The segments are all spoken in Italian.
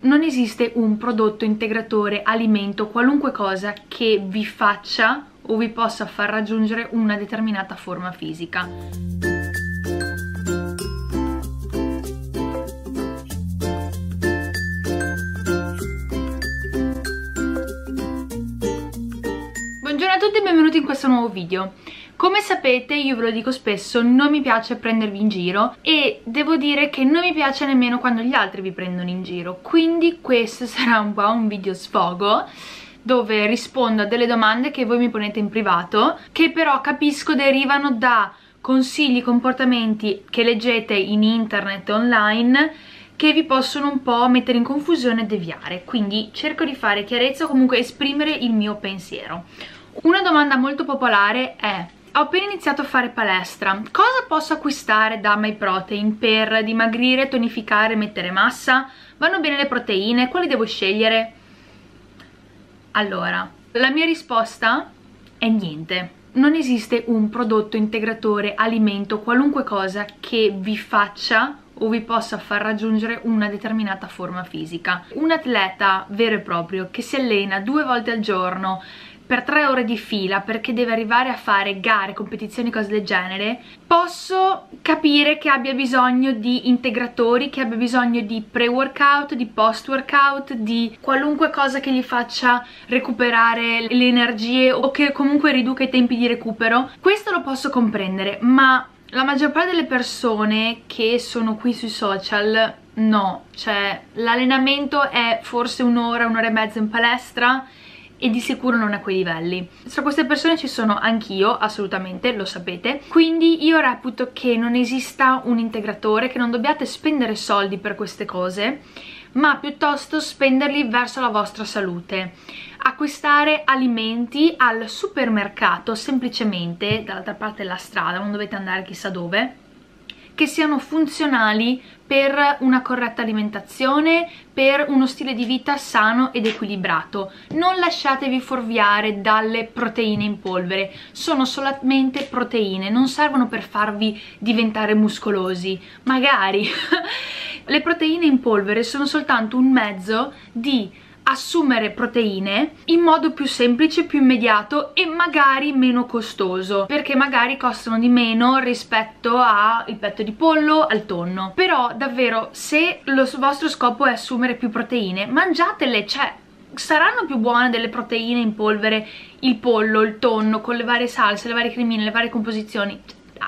non esiste un prodotto integratore, alimento, qualunque cosa che vi faccia o vi possa far raggiungere una determinata forma fisica. Buongiorno a tutti e benvenuti in questo nuovo video. Come sapete, io ve lo dico spesso, non mi piace prendervi in giro e devo dire che non mi piace nemmeno quando gli altri vi prendono in giro, quindi questo sarà un po' un video sfogo dove rispondo a delle domande che voi mi ponete in privato, che però capisco derivano da consigli, comportamenti che leggete in internet e online che vi possono un po' mettere in confusione e deviare, quindi cerco di fare chiarezza o comunque esprimere il mio pensiero. Una domanda molto popolare è: ho appena iniziato a fare palestra, cosa posso acquistare da MyProtein per dimagrire, tonificare, mettere massa? Vanno bene le proteine? Quali devo scegliere? Allora, la mia risposta è niente. Non esiste un prodotto integratore, alimento, qualunque cosa che vi faccia o vi possa far raggiungere una determinata forma fisica. Un atleta vero e proprio che si allena 2 volte al giorno per 3 ore di fila perché deve arrivare a fare gare, competizioni, cose del genere, posso capire che abbia bisogno di integratori, che abbia bisogno di pre-workout, di post-workout, di qualunque cosa che gli faccia recuperare le energie o che comunque riduca i tempi di recupero. Questo lo posso comprendere, ma la maggior parte delle persone che sono qui sui social no, cioè l'allenamento è forse un'ora, un'ora e mezza in palestra e di sicuro non a quei livelli. Tra queste persone ci sono anch'io, assolutamente, lo sapete, quindi io reputo che non esista un integratore, che non dobbiate spendere soldi per queste cose, ma piuttosto spenderli verso la vostra salute. Acquistare alimenti al supermercato, semplicemente, dall'altra parte della strada, non dovete andare chissà dove, che siano funzionali per una corretta alimentazione, per uno stile di vita sano ed equilibrato. Non lasciatevi fuorviare dalle proteine in polvere, sono solamente proteine, non servono per farvi diventare muscolosi, magari. Le proteine in polvere sono soltanto un mezzo di assumere proteine in modo più semplice, più immediato e magari meno costoso, perché magari costano di meno rispetto al petto di pollo, al tonno. Però davvero, se il vostro scopo è assumere più proteine, mangiatele, cioè saranno più buone delle proteine in polvere il pollo, il tonno, con le varie salse, le varie cremine, le varie composizioni.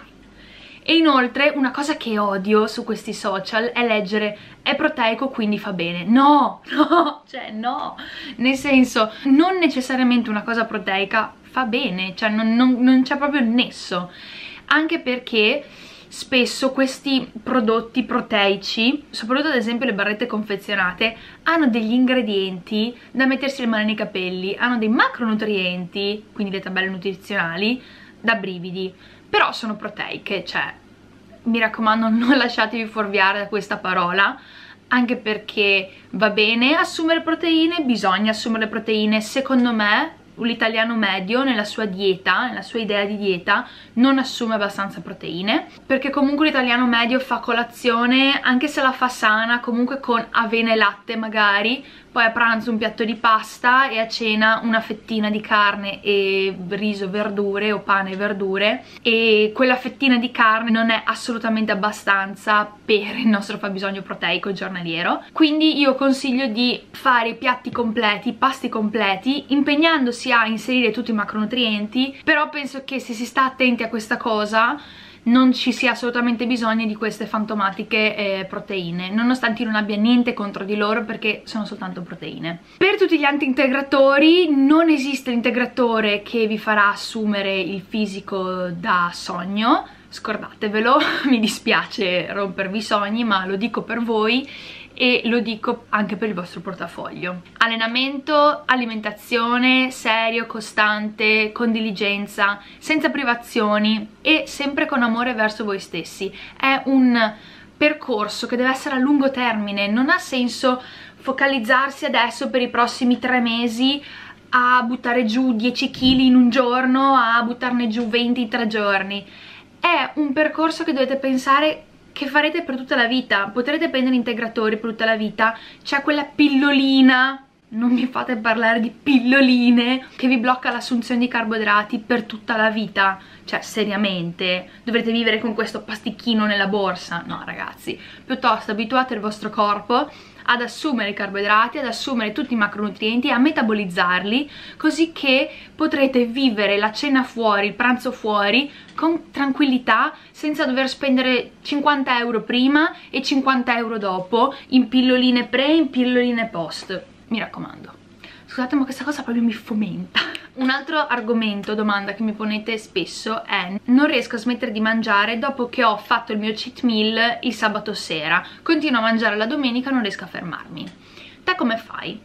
E inoltre una cosa che odio su questi social è leggere è proteico quindi fa bene. No, no, cioè no, nel senso non necessariamente una cosa proteica fa bene, cioè non c'è proprio il nesso, anche perché spesso questi prodotti proteici, soprattutto ad esempio le barrette confezionate, hanno degli ingredienti da mettersi le mani nei capelli, hanno dei macronutrienti, quindi le tabelle nutrizionali, da brividi. Però sono proteiche, cioè mi raccomando non lasciatevi fuorviare da questa parola, anche perché va bene assumere proteine, bisogna assumere proteine. Secondo me l'italiano medio nella sua dieta, nella sua idea di dieta, non assume abbastanza proteine, perché comunque l'italiano medio fa colazione, anche se la fa sana, comunque con avena e latte magari, poi a pranzo un piatto di pasta e a cena una fettina di carne e riso, verdure o pane e verdure, e quella fettina di carne non è assolutamente abbastanza per il nostro fabbisogno proteico giornaliero. Quindi io consiglio di fare piatti completi, pasti completi, impegnandosi a inserire tutti i macronutrienti, però penso che se si sta attenti a questa cosa non ci sia assolutamente bisogno di queste fantomatiche proteine, nonostante io non abbia niente contro di loro, perché sono soltanto proteine. Per tutti gli anti-integratori non esiste l'integratore che vi farà assumere il fisico da sogno, scordatevelo, mi dispiace rompervi i sogni, ma lo dico per voi e lo dico anche per il vostro portafoglio. Allenamento, alimentazione serio, costante, con diligenza, senza privazioni e sempre con amore verso voi stessi. È un percorso che deve essere a lungo termine, non ha senso focalizzarsi adesso per i prossimi 3 mesi a buttare giù 10 kg in un giorno, a buttarne giù 20 in 3 giorni. È un percorso che dovete pensare che farete per tutta la vita. Potrete prendere integratori per tutta la vita. C'è quella pillolina, non mi fate parlare di pilloline, che vi blocca l'assunzione di carboidrati per tutta la vita. Cioè, seriamente, dovrete vivere con questo pasticchino nella borsa? No, ragazzi, piuttosto abituate il vostro corpo ad assumere i carboidrati, ad assumere tutti i macronutrienti, a metabolizzarli, così che potrete vivere la cena fuori, il pranzo fuori, con tranquillità, senza dover spendere 50 euro prima e 50 euro dopo, in pilloline pre e in pilloline post. Mi raccomando. Scusate, ma questa cosa proprio mi fomenta. Un altro argomento, domanda che mi ponete spesso è: non riesco a smettere di mangiare dopo che ho fatto il mio cheat meal il sabato sera, continuo a mangiare la domenica, non riesco a fermarmi. Te come fai?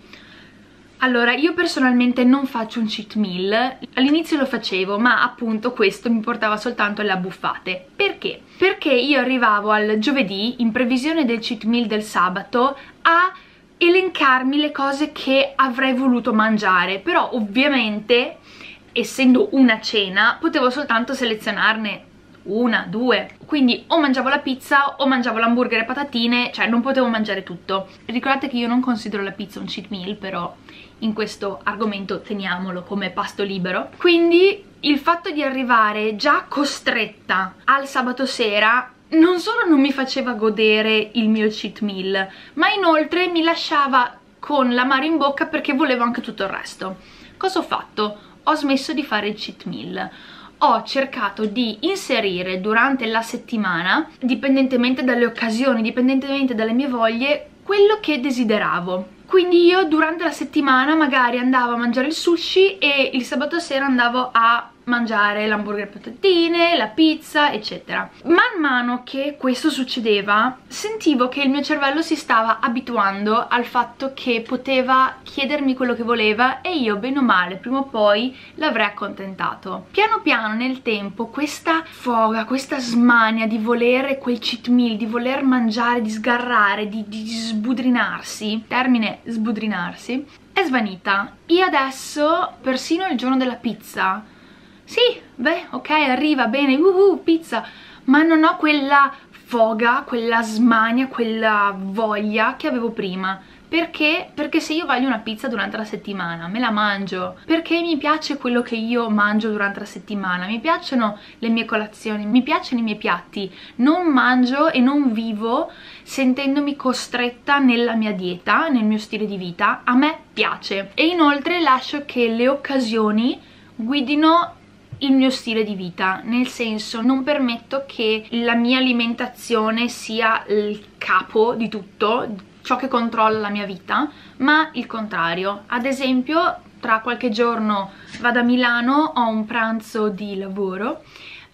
Allora, io personalmente non faccio un cheat meal, all'inizio lo facevo, ma appunto questo mi portava soltanto alle abbuffate. Perché? Perché io arrivavo al giovedì, in previsione del cheat meal del sabato, a elencarmi le cose che avrei voluto mangiare, però ovviamente, essendo una cena, potevo soltanto selezionarne una, due, quindi o mangiavo la pizza o mangiavo l'hamburger e patatine, cioè non potevo mangiare tutto. Ricordate che io non considero la pizza un cheat meal, però in questo argomento teniamolo come pasto libero. Quindi il fatto di arrivare già costretta al sabato sera non solo non mi faceva godere il mio cheat meal, ma inoltre mi lasciava con l'amaro in bocca perché volevo anche tutto il resto. Cosa ho fatto? Ho smesso di fare il cheat meal. Ho cercato di inserire durante la settimana, dipendentemente dalle occasioni, dipendentemente dalle mie voglie, quello che desideravo. Quindi io durante la settimana magari andavo a mangiare il sushi e il sabato sera andavo a mangiare l'hamburger patatine, la pizza, eccetera. Man mano che questo succedeva, sentivo che il mio cervello si stava abituando al fatto che poteva chiedermi quello che voleva e io, bene o male, prima o poi l'avrei accontentato. Piano piano nel tempo questa foga, questa smania di volere quel cheat meal, di voler mangiare, di sgarrare, di sbudrinarsi, termine sbudrinarsi, è svanita. Io adesso, persino il giorno della pizza, sì, beh, ok, arriva, bene, pizza, ma non ho quella foga, quella smania, quella voglia che avevo prima. Perché? Perché se io voglio una pizza durante la settimana, me la mangio. Perché mi piace quello che io mangio durante la settimana, mi piacciono le mie colazioni, mi piacciono i miei piatti. Non mangio e non vivo sentendomi costretta nella mia dieta, nel mio stile di vita. A me piace. E inoltre lascio che le occasioni guidino il mio stile di vita, nel senso non permetto che la mia alimentazione sia il capo di tutto, ciò che controlla la mia vita, ma il contrario. Ad esempio, tra qualche giorno vado a Milano, ho un pranzo di lavoro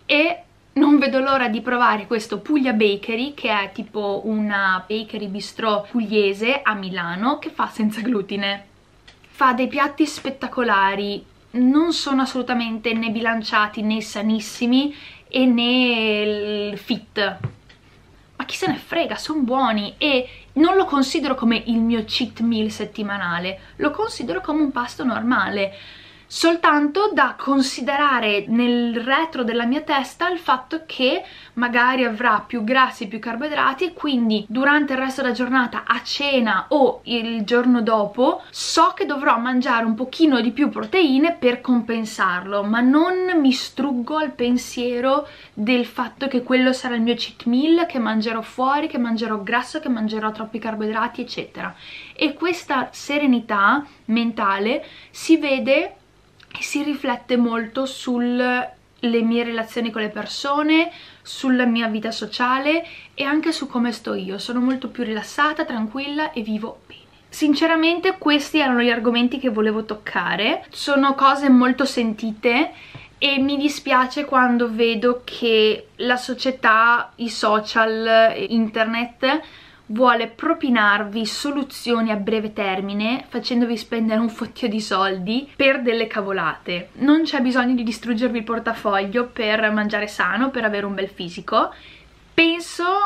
e non vedo l'ora di provare questo Puglia Bakery, che è tipo una bakery bistrò pugliese a Milano che fa senza glutine. Fa dei piatti spettacolari, non sono assolutamente né bilanciati né sanissimi e né fit, ma chi se ne frega, sono buoni e non lo considero come il mio cheat meal settimanale, lo considero come un pasto normale, soltanto da considerare nel retro della mia testa il fatto che magari avrà più grassi e più carboidrati e quindi durante il resto della giornata, a cena o il giorno dopo, so che dovrò mangiare un pochino di più proteine per compensarlo, ma non mi struggo al pensiero del fatto che quello sarà il mio cheat meal, che mangerò fuori, che mangerò grasso, che mangerò troppi carboidrati, eccetera. E questa serenità mentale si vede e si riflette molto sulle mie relazioni con le persone, sulla mia vita sociale e anche su come sto io. Sono molto più rilassata, tranquilla e vivo bene. Sinceramente questi erano gli argomenti che volevo toccare, sono cose molto sentite e mi dispiace quando vedo che la società, i social, internet vuole propinarvi soluzioni a breve termine facendovi spendere un fottio di soldi per delle cavolate. Non c'è bisogno di distruggervi il portafoglio per mangiare sano, per avere un bel fisico. Penso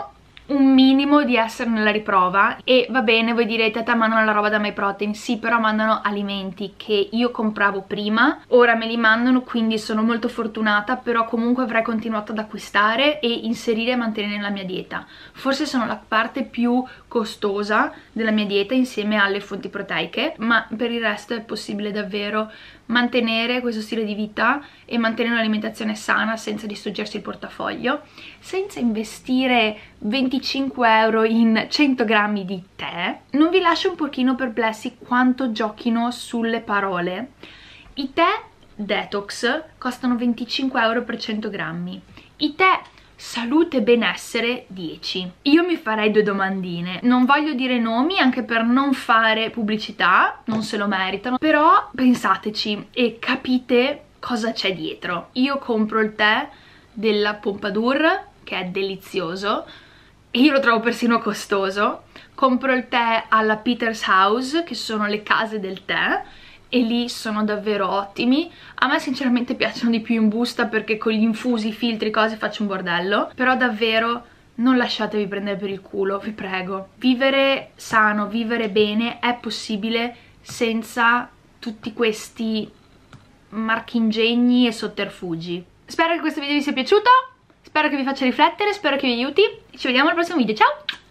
un minimo di essere nella riprova. E va bene, voi direte, te mandano la roba da MyProtein, sì, però mandano alimenti che io compravo prima, ora me li mandano, quindi sono molto fortunata, però comunque avrei continuato ad acquistare e inserire e mantenere nella mia dieta. Forse sono la parte più costosa della mia dieta insieme alle fonti proteiche, ma per il resto è possibile davvero mantenere questo stile di vita e mantenere un'alimentazione sana senza distruggersi il portafoglio, senza investire 25 euro in 100 grammi di tè. Non vi lascio un pochino perplessi quanto giochino sulle parole. I tè detox costano 25 euro per 100 grammi, i tè salute e benessere 10. Io mi farei due domandine, non voglio dire nomi anche per non fare pubblicità, non se lo meritano, però pensateci e capite cosa c'è dietro. Io compro il tè della Pompadour, che è delizioso, e io lo trovo persino costoso. Compro il tè alla Peter's House, che sono le case del tè, e lì sono davvero ottimi. A me sinceramente piacciono di più in busta perché con gli infusi, filtri, cose faccio un bordello, però davvero non lasciatevi prendere per il culo, vi prego. Vivere sano, vivere bene è possibile senza tutti questi marchingegni e sotterfugi. Spero che questo video vi sia piaciuto, spero che vi faccia riflettere, spero che vi aiuti. Ci vediamo al prossimo video, ciao!